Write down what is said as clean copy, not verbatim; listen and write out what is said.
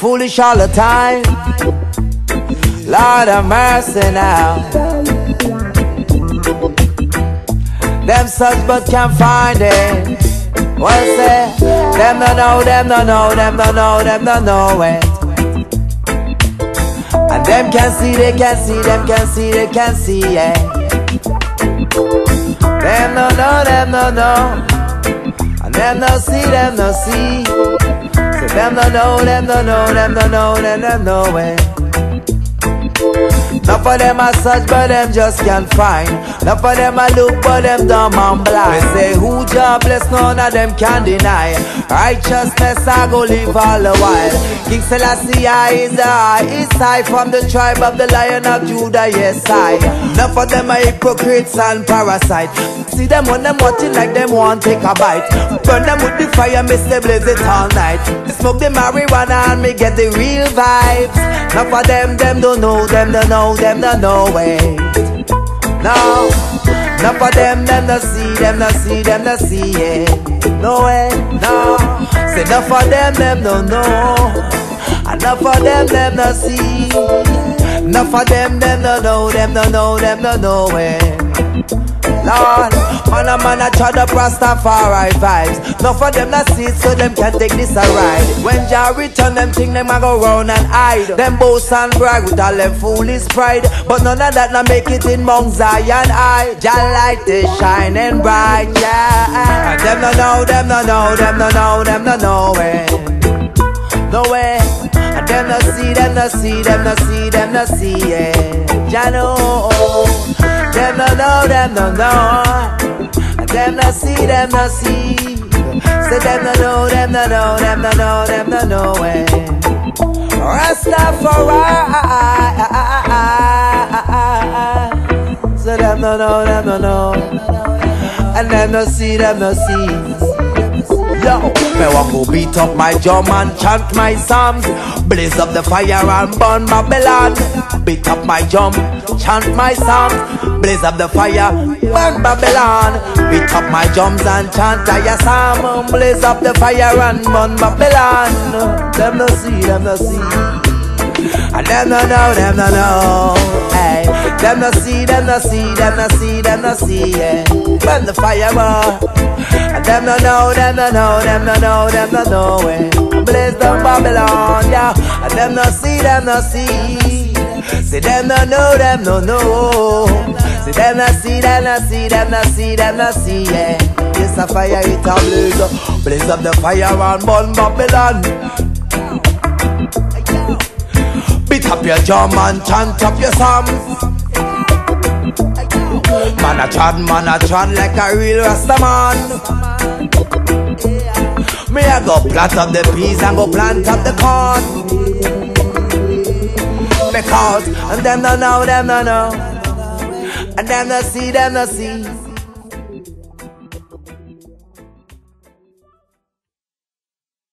foolish all the time. Lord have mercy now. Them search but can't find it. Well say, them don't know, them don't know, them don't know, them don't know it. And them can see, they can see, them can see, they can see it. Them don't know, them don't know. And them don't see, them don't see. So them don't know, them don't know, them don't know, them don't know it. Enough of them a search but them just can't find. Enough of them a look but them dumb and blind. They say who jobless, none of them can deny. Righteousness I go live all the while. King Selassie I is the highest high, from the tribe of the Lion of Judah, yes I. Enough of them are hypocrites and parasites. See them when them watching like them want take a bite. Burn them with the fire, me stay blaze it all night. Smoke the marijuana and me get the real vibes. Enough of them don't know, them don't know, them don't know it. No, enough of them don't see, them don't see, them don't see it. No way, no. Say enough of them don't know. Enough of them don't see. Enough of them don't know, them don't know, them don't know it. Lord, man a try to Rastafari vibes. Enough of them not see it, so them can't take this a ride. When Jah return, them think them a go round and hide. Them boast and brag with all them foolish pride. But none of that not make it in Mount Zion high. Jah light is shining bright, yeah. And them no know, them no know, them no know, them no know it. No way. And them no see, them no see, them no see, them no see it. Jah know. Them no know, them no know. Them no see, them no see. Say them no know, them no know, them no know, them no know it. Rastafari. Say them no know, them no know. And them no see, them no see. Yo, me want go beat up my drum and chant my psalms. Blaze up the fire and burn Babylon. Beat up my drum, chant my psalms. Blaze up the fire, burn Babylon. Beat up my drums and chant a psalm. Blaze up the fire and burn Babylon. Them no see, them no see. And them no know, them no know. Hey, them no see, them no see, them no see, them no see. Yeah, burn the fire burn. And them no know, them no know, them no know, them no know it. Blaze down Babylon, yeah. And them no see, them no see. See them no know, them no know. See them no see, them no see, them no see, them no see, yeah. Yes, a fire it a blaze up. Blaze up the fire and burn Babylon. Beat up your drum and chant up your psalms. Man a trod like a real Rastaman. Me a go plant up the peas and go plant up the corn. Because and them no know, them no know. And them no see, them no see.